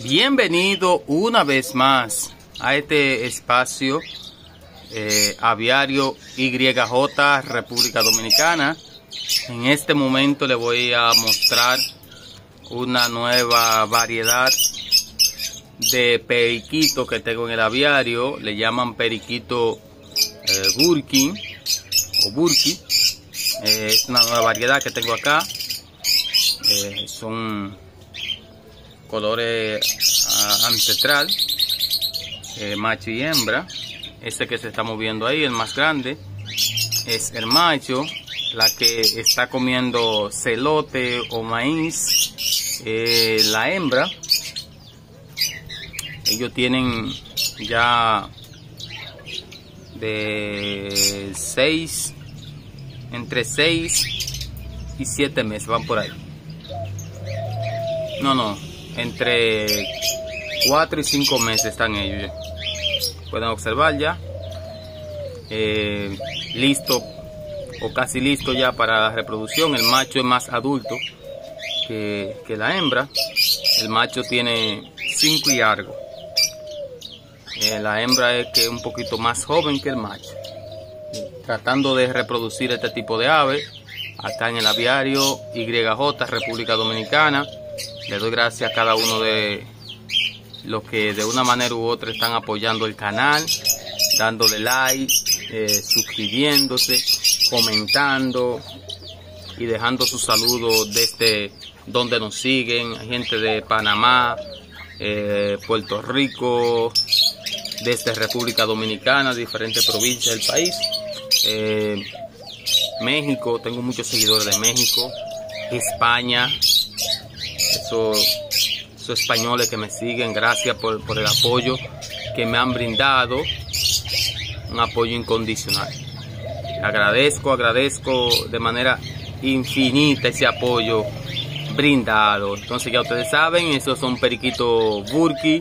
Bienvenido una vez más a este espacio aviario YJ República Dominicana. En este momento le voy a mostrar una nueva variedad de periquito que tengo en el aviario. Le llaman periquito Burki o Burki. Es una nueva variedad que tengo acá. Son colores ancestral, macho y hembra. Este que se está moviendo ahí, el más grande, es el macho. La que está comiendo celote o maíz, la hembra. Ellos tienen ya de entre 6 y 7 meses, van por ahí. Entre 4 y 5 meses están ellos. Pueden observar ya. Listo o casi listo ya para la reproducción. El macho es más adulto que la hembra. El macho tiene 5 y algo. La hembra es que un poquito más joven que el macho. Tratando de reproducir este tipo de ave acá en el aviario YJ República Dominicana. Le doy gracias a cada uno de los que de una manera u otra están apoyando el canal, dándole like, suscribiéndose, comentando y dejando sus saludos desde donde nos siguen. Hay gente de Panamá, Puerto Rico, desde República Dominicana, diferentes provincias del país. México, tengo muchos seguidores de México, España. Esos españoles que me siguen, gracias por el apoyo que me han brindado, un apoyo incondicional. Agradezco de manera infinita ese apoyo brindado. Entonces ya ustedes saben, esos son periquitos Burki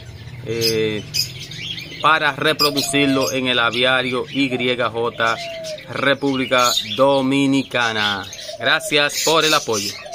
para reproducirlo en el aviario YJ República Dominicana. Gracias por el apoyo.